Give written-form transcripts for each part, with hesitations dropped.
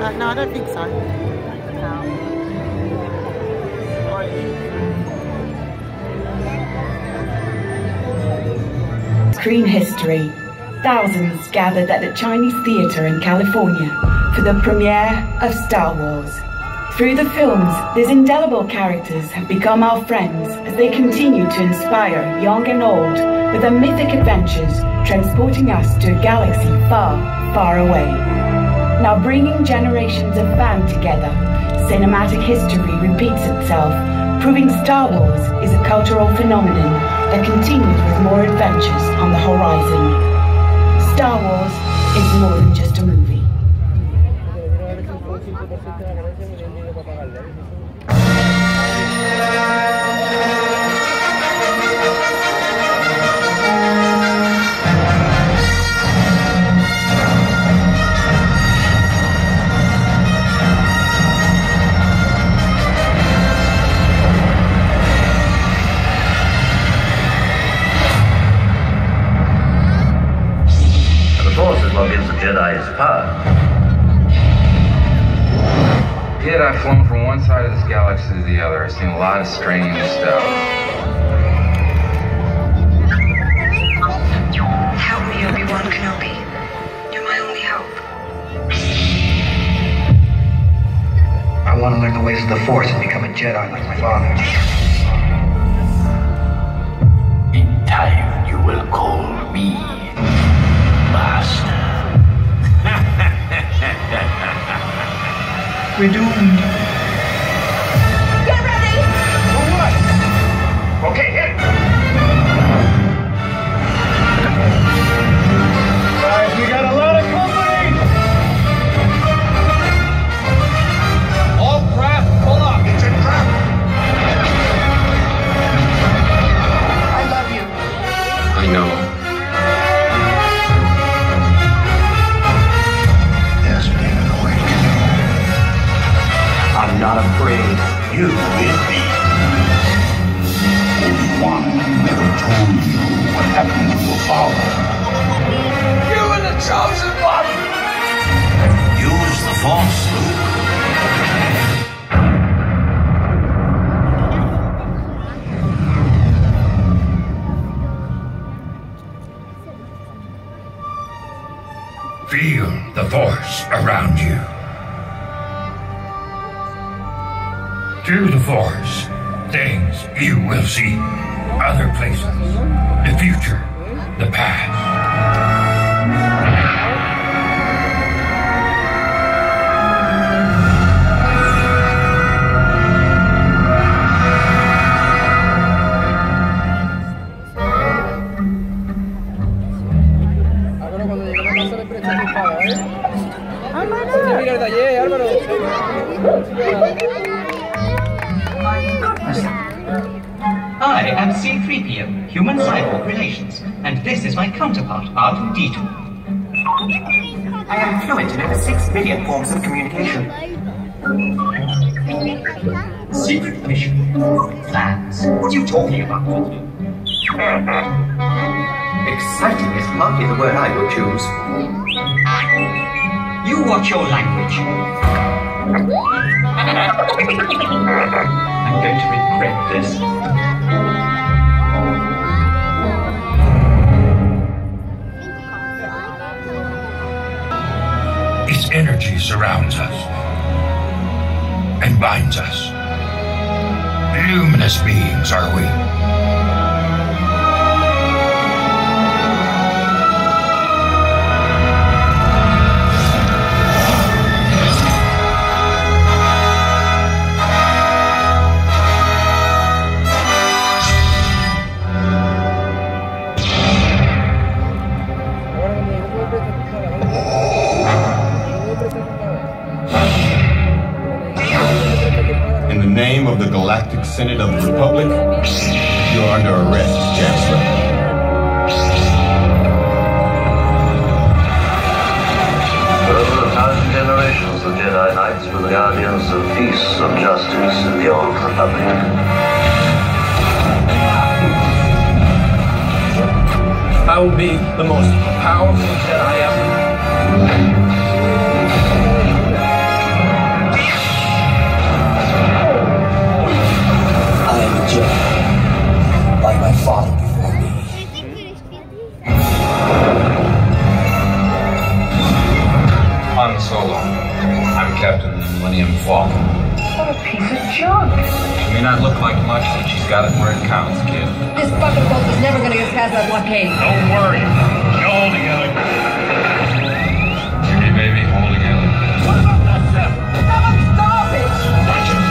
No, I don't think so. Screen history. Thousands gathered at the Chinese Theatre in California for the premiere of Star Wars. Through the films, these indelible characters have become our friends as they continue to inspire young and old with their mythic adventures, transporting us to a galaxy far, far away. Now bringing generations of fans together, cinematic history repeats itself, proving Star Wars is a cultural phenomenon that continues with more adventures on the horizon. Star Wars is more than just a movie. What gives the Jedi his power? Kid, I've flown from one side of this galaxy to the other. I've seen a lot of strange stuff. Help me, Obi-Wan Kenobi. You're my only hope. I want to learn the ways of the Force and become a Jedi like my father. In time, you will call me Master. We're doomed. Get ready! For what? Okay, hit it! Guys, we got a lot of company! All craft, pull up! It's a trap! I love you. I know. I'm not afraid. You will be. Obi-Wan never told you what happened to your father. You were the chosen one! Use the Force, Luke. Feel the Force around you. Through the Force, things you will see, other places, the future, the past. I am C-3PO, Human Cyborg Relations, and this is my counterpart, R2-D2. I am fluent in over 6 billion forms of communication. Secret mission. Plans. What are you talking about? Exciting is hardly the word I would choose. You watch your language. I'm going to regret this. Its energy surrounds us and binds us. Luminous beings are we. In the name of the Galactic Senate of the Republic, you are under arrest, Chancellor. For over 1,000 generations, the Jedi Knights were the guardians of peace, of justice, in the Old Republic. I will be the most powerful Jedi ever. alone. I'm captain of the Millennium Falcon. What a piece of junk. She may not look like much, but she's got it where it counts, kid. This fucking boat is never gonna get past that blockade. Don't worry. You'll hold together. Okay, baby, hold together. What about that stuff? Stop it! Watch it.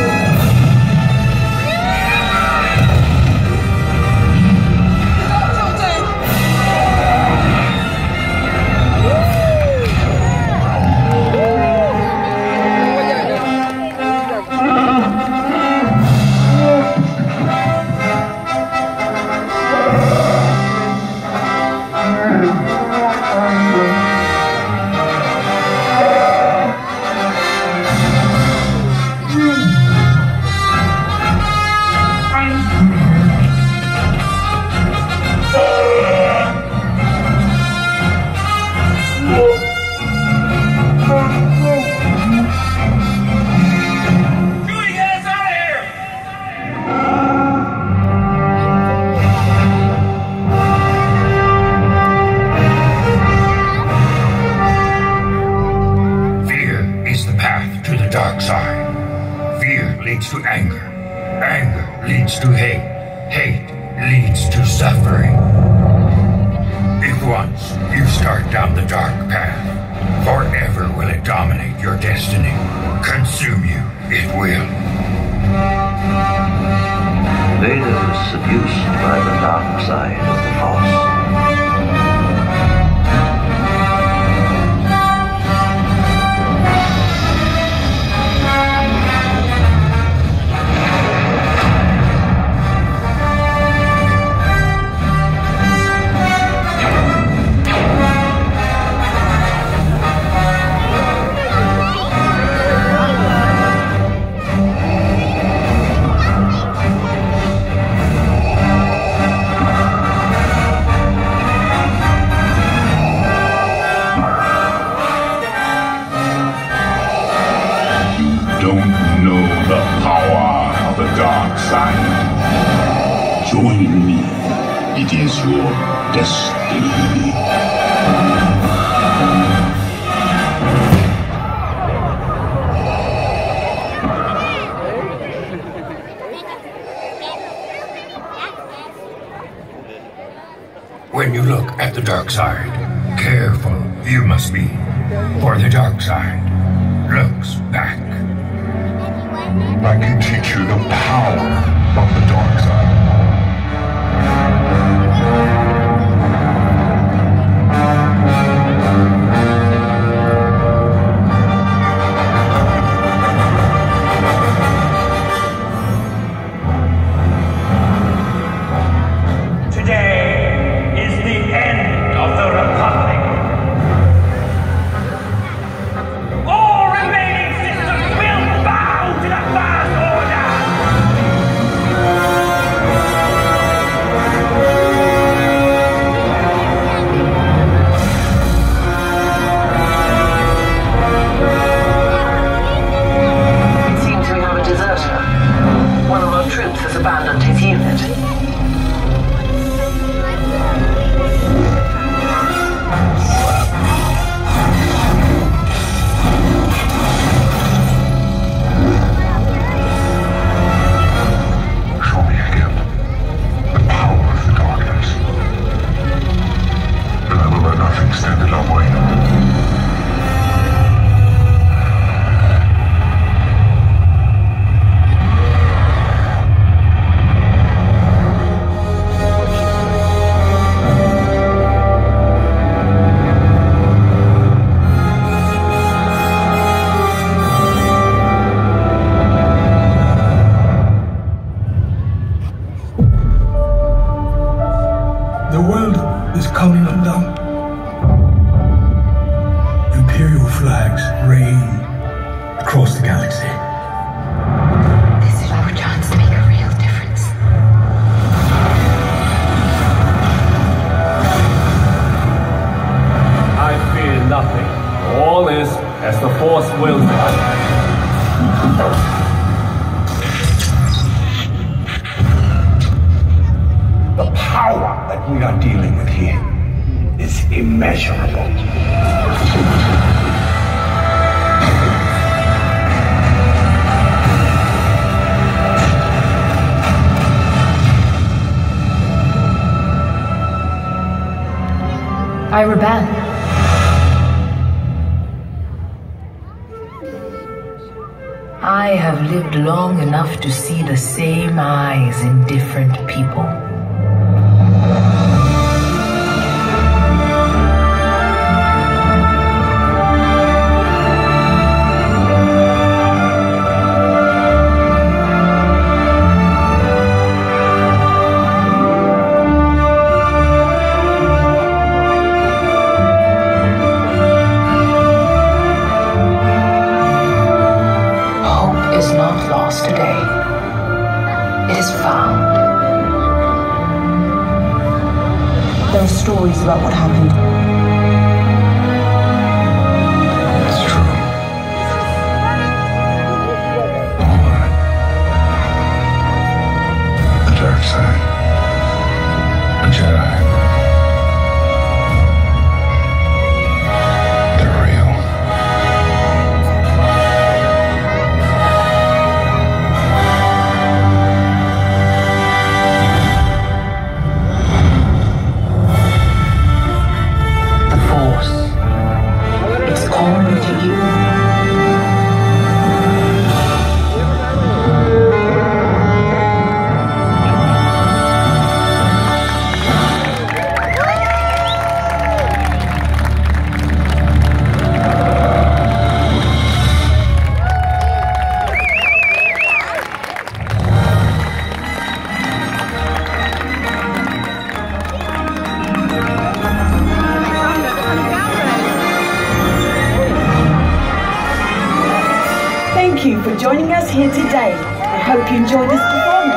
To anger. Anger leads to hate. Hate leads to suffering. If once you start down the dark path, forever will it dominate your destiny. Consume you, it will. Vader was seduced by the dark side of the Force. Join me. It is your destiny. When you look at the dark side, careful you must be, for the dark side looks back. I can teach you the power of the dark side. I rebel. I have lived long enough to see the same eyes in different people. Today, it is found. There are stories about what happened. It's true. All right. The dark side. The Jedi. They're real. Thank you for joining us here today. I hope you enjoyed this performance.